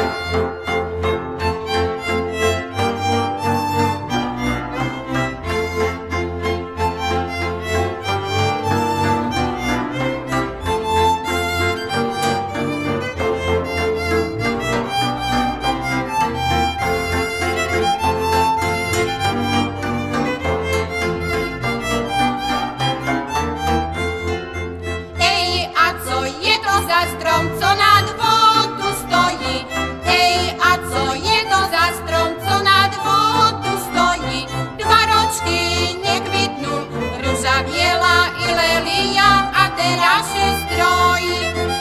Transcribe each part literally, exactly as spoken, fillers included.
Strom, co nad wodu stoi. Ej, a co jego za strom, co nad wodu stoi? Dwa roczki nie kwitną, róża biela i lelia, a teraz się stroi.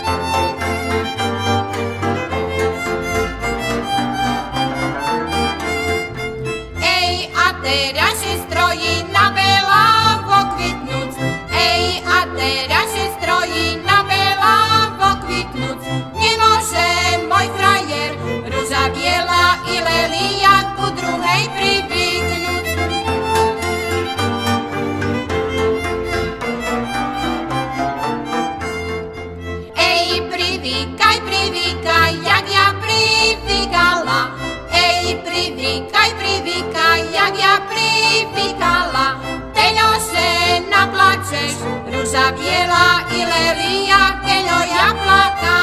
Ej, a teraz się stroi na belawo kwitnąc. Ej, a teraz się stroi na belawo kwitnąc. Nie może mój frajer, róża biela i lelia, ku druhej przywiknąć. Ej, przywikaj, przywikaj, jak ja przywikala. Ej, przywikaj, przywikaj, jak ja przywikala. Teňo się naplačeš, róża biela i lelia, keňo ja plakám.